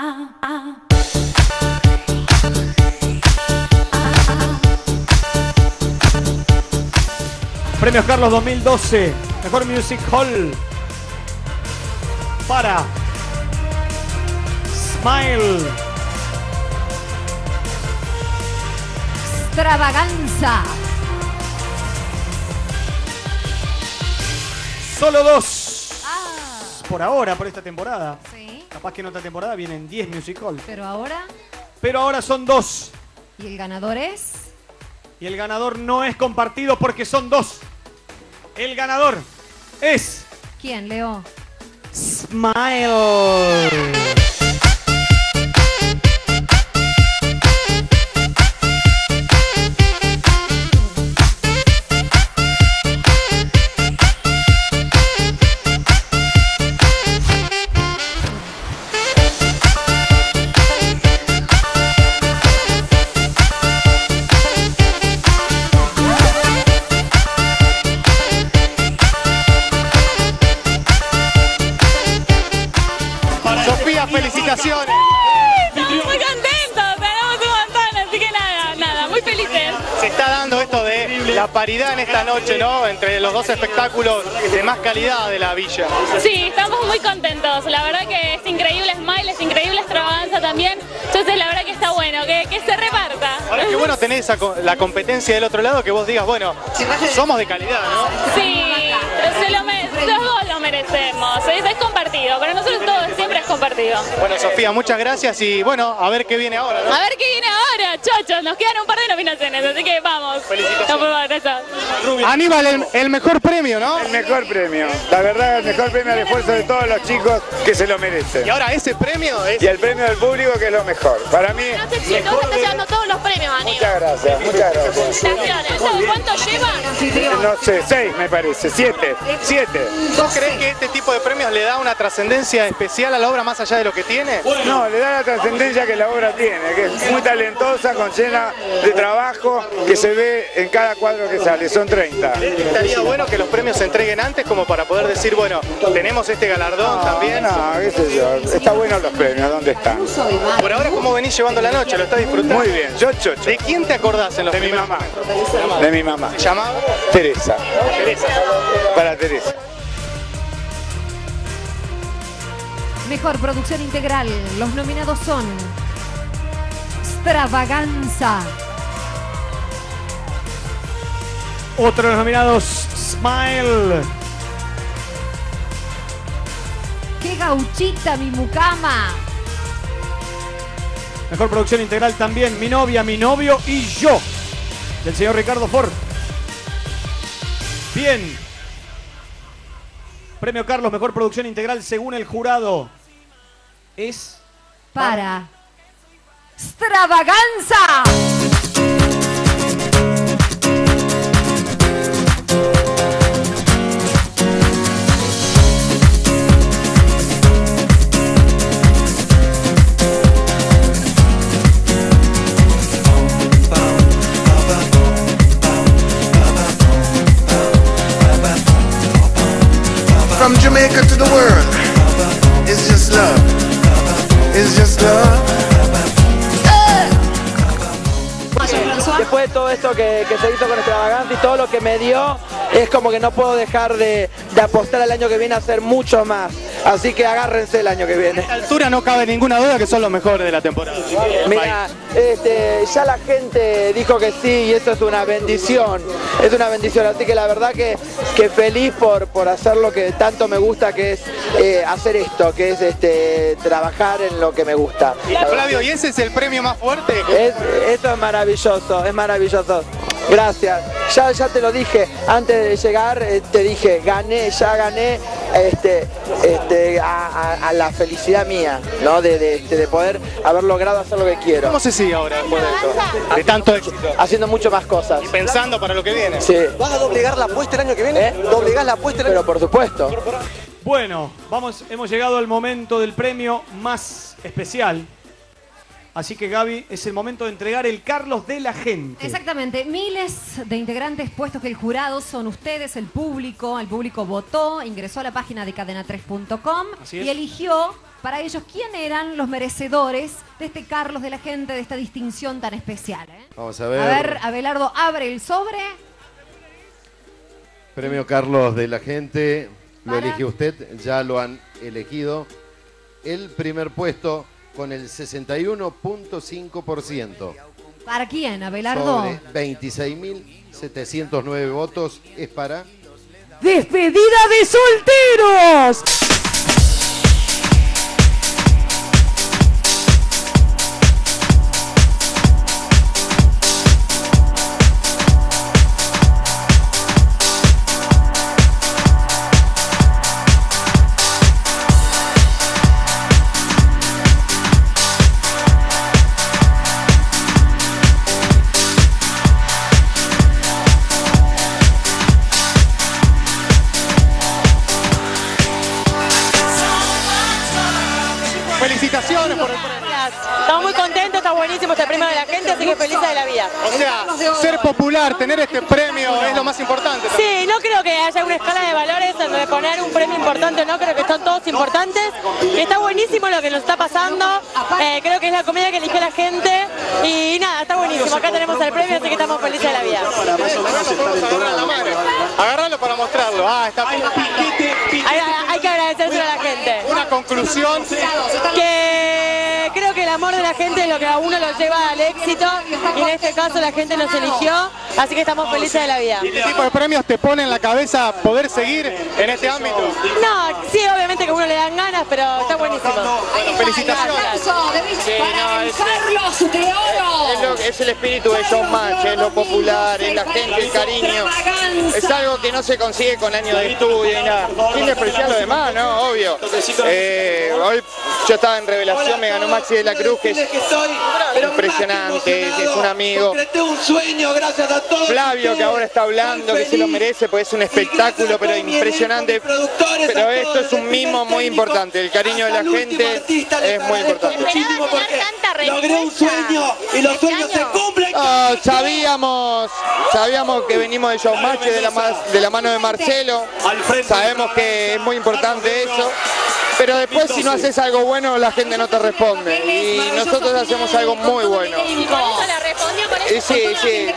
Premios Carlos 2012, Mejor Music Hall para Smile. Extravaganza. Solo 2. Por ahora, por esta temporada. Sí. Capaz que en otra temporada vienen 10 Music Hall. Pero ahora. Pero ahora son 2. ¿Y el ganador es? Y el ganador no es compartido porque son 2. El ganador es... ¿Quién, Leo? Smile. Felicitaciones. Estamos muy contentos, tenemos un montón, así que nada, muy felices. Se está dando esto de la paridad en esta noche, ¿no? Entre los dos espectáculos de más calidad de la villa. Sí, estamos muy contentos, la verdad que es increíble Smile, es increíble Extravaganza también, entonces la verdad que está bueno, que se reparta. Ahora qué bueno tener la competencia del otro lado, que vos digas, bueno, somos de calidad, ¿no? Sí, los dos lo merecemos, es compartido, para nosotros todo siempre es compartido. Bueno, Sofía, muchas gracias y bueno, a ver qué viene ahora, ¿no? A ver qué viene ahora, chochos, nos quedan un par de nominaciones, así que vamos. Felicitaciones. No, Aníbal, el mejor premio, ¿no? El mejor premio. La verdad, el mejor premio al esfuerzo de todos los chicos que se lo merecen. Y ahora ese premio es... Y el premio del público que es lo mejor. Para mí... no sé si tú estás llevando todos los premios, Aníbal. Muchas gracias, muchas gracias. Felicitaciones. ¿Cuánto llevan? No sé, 6 me parece, 7. ¿Vos creés que este tipo de premios le da una trascendencia especial a la obra más allá de lo que tiene? No, le da la trascendencia que la obra tiene, que es muy talentosa, con llena de trabajo, que se ve en cada cuadro que sale, son 30. Estaría bueno que los premios se entreguen antes como para poder decir, bueno, tenemos este galardón también. No, qué sé yo, está bueno los premios, ¿dónde están? Por ahora, ¿cómo venís llevando la noche? ¿Lo estás disfrutando? Muy bien, yo chocho. ¿De quién te acordás en los De mi primeros mamá. momentos? De mi mamá. ¿Se llamaba? Teresa. Teresa. Para Teresa. Mejor producción integral. Los nominados son Extravaganza. Otro de los nominados, Smile. ¡Qué gauchita, mi mucama! Mejor producción integral también, Mi novia, mi novio y yo, del señor Ricardo Ford. Bien. Premio Carlos, mejor producción integral según el jurado. Es... Para Extravaganza. From Jamaica to the world, it's just love, it's just love. Después de todo esto que se hizo con Extravaganza y todo lo que me dio, es como que no puedo dejar de apostar al año que viene a hacer mucho más. Así que agárrense el año que viene. A esta altura no cabe ninguna duda que son los mejores de la temporada. Mira, ya la gente dijo que sí y eso es una bendición. Es una bendición, así que la verdad que feliz por hacer lo que tanto me gusta, que es hacer esto, que es trabajar en lo que me gusta. Flavio, ¿y ese es el premio más fuerte? Esto es maravilloso, es maravilloso. Gracias. Ya te lo dije, antes de llegar te dije, ya gané a la felicidad mía, ¿no? De poder haber logrado hacer lo que quiero. ¿Cómo se sigue ahora después de esto? De tanto éxito. Haciendo mucho más cosas. Y pensando para lo que viene. Sí. ¿Vas a doblegar la apuesta el año que viene? ¿Doblegás la apuesta el año? Pero por supuesto. Bueno, hemos llegado al momento del premio más especial. Así que, Gaby, es el momento de entregar el Carlos de la gente. Exactamente. Miles de integrantes puestos que el jurado son ustedes, el público. El público votó, ingresó a la página de cadena3.com y eligió para ellos quién eran los merecedores de este Carlos de la gente, de esta distinción tan especial. Vamos a ver. A ver, Abelardo, abre el sobre. Premio Carlos de la gente. Lo elige usted, ya lo han elegido. El primer puesto con el 61.5%. ¿Para quién, Abelardo? Sobre 26.709 votos es para... ¡Despedida de solteros! Felicitaciones por el premio. Estamos muy contentos, está buenísimo este premio de la gente, así que felices de la vida. O sea, ser popular, tener este premio es lo más importante también. Sí, no creo que haya una escala de valores en donde poner un premio importante, no, creo que son todos importantes. Está buenísimo lo que nos está pasando, creo que es la comedia que eligió la gente y nada, está buenísimo. Acá tenemos el premio, así que estamos felices de la vida. Agarrarlo para mostrarlo. Ah, está bien. Hay que agradecérselo a la gente. Una conclusión. Que creo que el amor de la gente es lo que a uno lo lleva al éxito y en este caso la gente nos eligió, así que estamos felices de la vida. ¿Qué tipo de premios te pone en la cabeza poder seguir en este ámbito? No, sí, obviamente que a uno le dan ganas, pero está buenísimo. Felicitaciones. Carlos de Oro. Es el espíritu de Showmatch, es lo popular, es la gente, el cariño. Es algo que no se consigue con años de estudio y nada. Sin despreciar lo demás, ¿no? Obvio. Hoy yo estaba en Revelación, me ganó Maxi de la Cruz, que es impresionante, que es un amigo. Flavio, que ahora está hablando, que se lo merece, porque es un espectáculo, pero impresionante. Pero esto es un mimo muy importante, el cariño de la gente es muy importante. Logré un sueño y los sueños se cumplen. Sabíamos que venimos de Showmatch de la mano de Marcelo, sabemos que es muy importante eso. Pero después si no haces algo bueno la gente no te responde y nosotros hacemos algo muy bueno. ¿Y con eso la respondió con eso? Sí, sí.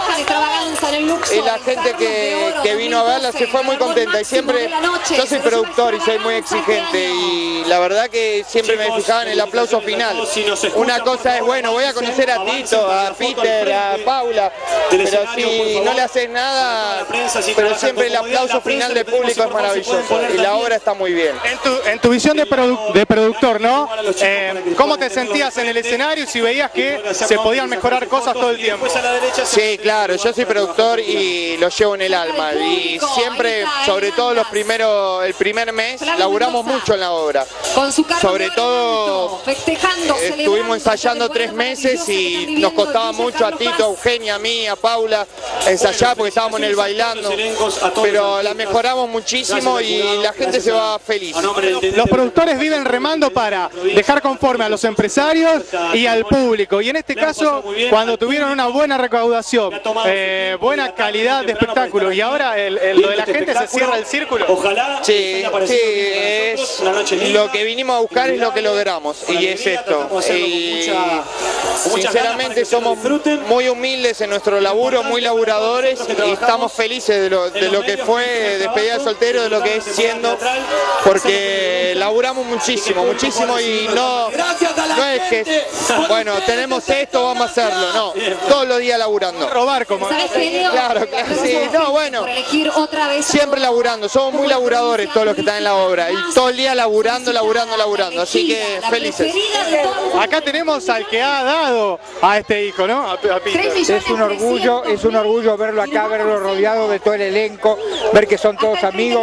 Y la gente que vino a verla se fue muy contenta y siempre, yo soy productor y soy muy exigente y la verdad que siempre me fijaba en el aplauso final. Una cosa es, bueno, voy a conocer a Tito, a Peter, a Paula, pero si no le haces nada, pero siempre el aplauso final del público es maravilloso y la obra está muy bien. En tu visión de productor, ¿no? ¿Cómo te sentías en el escenario y si veías que se podían mejorar cosas todo el tiempo? Sí, claro, yo soy productor y lo llevo en el alma y siempre, sobre todo el primer mes, laburamos mucho en la obra. Sobre todo estuvimos ensayando 3 meses y nos costaba mucho a Tito, a Eugenia, a mí, a Paula ensayar porque estábamos en el bailando, pero la mejoramos muchísimo y la gente se va feliz. Los productores viven remando para dejar conforme a los empresarios y al público. Y en este caso, cuando tuvieron una buena recaudación, buena calidad de espectáculo y ahora lo de la gente se cierra el círculo. Sí, es lo que vinimos a buscar es lo que logramos y es esto. Y sinceramente somos muy humildes en nuestro laburo, muy laburadores y estamos felices de lo que fue Despedida de Soltero, de lo que es siendo, porque laburamos muchísimo y no es que, bueno, tenemos esto, vamos a hacerlo, no, todos los días laburando. Robar como... Claro, sí, no, bueno, siempre laburando, somos muy laburadores todos los que están en la obra y todo el día laburando, así que felices. Acá tenemos al que ha dado a este hijo, ¿no? A Peter. Es un orgullo verlo acá, verlo rodeado de todo el elenco, ver que son todos amigos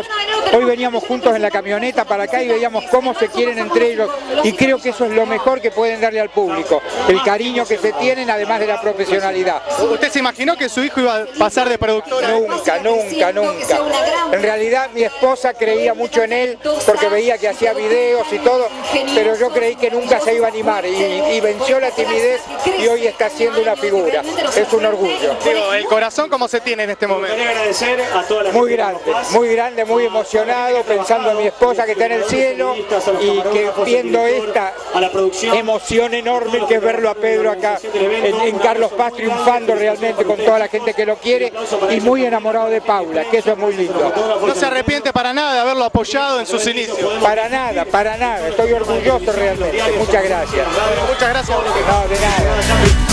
Hoy veníamos juntos en la camioneta para acá y veíamos cómo se quieren entre ellos y creo que eso es lo mejor que pueden darle al público, el cariño que se tienen además de la profesionalidad. ¿Usted se imaginó que su hijo iba a pasar de productora? Nunca, nunca, nunca. En realidad mi esposa creía mucho en él porque veía que hacía videos y todo, pero yo creí que nunca se iba a animar y venció la timidez y hoy está siendo una figura. Es un orgullo. Digo, ¿el corazón cómo se tiene en este momento? Muy grande, muy emocionado, pensando en mi esposa que está en el cielo y que viendo esta emoción enorme que es verlo a Pedro acá en Carlos Paz triunfando realmente con toda la gente que lo quiere y muy enamorado de Paula, que eso es muy lindo. ¿No se arrepiente para nada de haberlo apoyado en sus inicios? Para nada, estoy orgulloso realmente. Muchas gracias. Muchas gracias. No, de nada.